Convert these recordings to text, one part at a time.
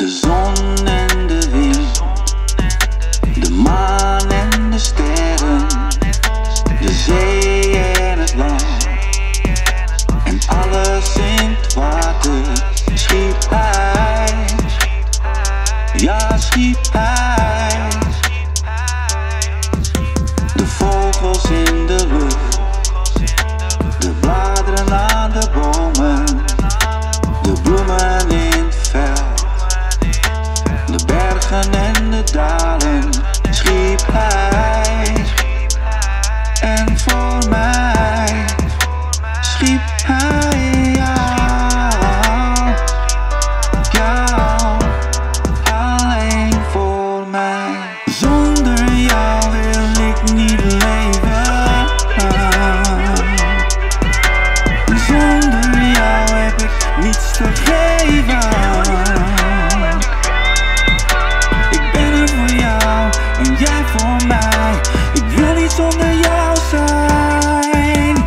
zon en de wind, de maan en de sterren, de zee en het land en alles in het water schiep hij, ja schiep hij. De vogels in de lucht, de bladeren aan de bomen, de bloemen in het veld, de bergen en de dalen schiep hij. En voor mij schiep hij jou, jou, alleen voor mij. Zonder jou wil ik niet leven, zonder jou heb ik niets te geven. Ik ben er voor jou en jij voor mij. Ik wil niet zonder jou zijn.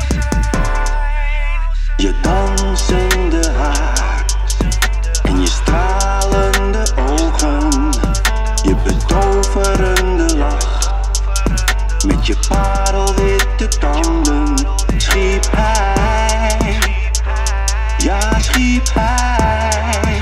Je dansende haar en je stralende ogen, je betoverende lach met je parelwitte tanden schiep hij, ja schiep hij.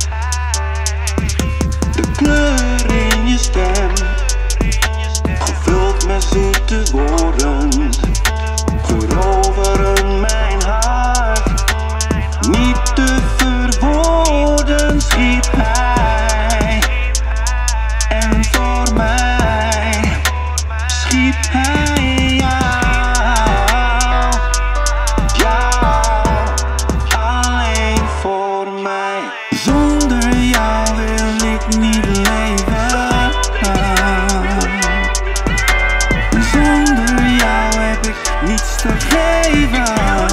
De kleur in je stem, gevuld met zoete woorden, veroveren mijn hart, niet te verwoorden schiep hij. En voor mij schiep hij jou, jou, alleen voor mij. Zonder jou wil ik niet leven, zonder jou heb ik niets te geven.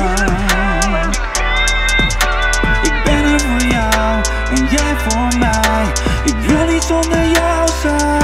Ik ben er voor jou en jij voor mij. Ik wil niet zonder jou zijn.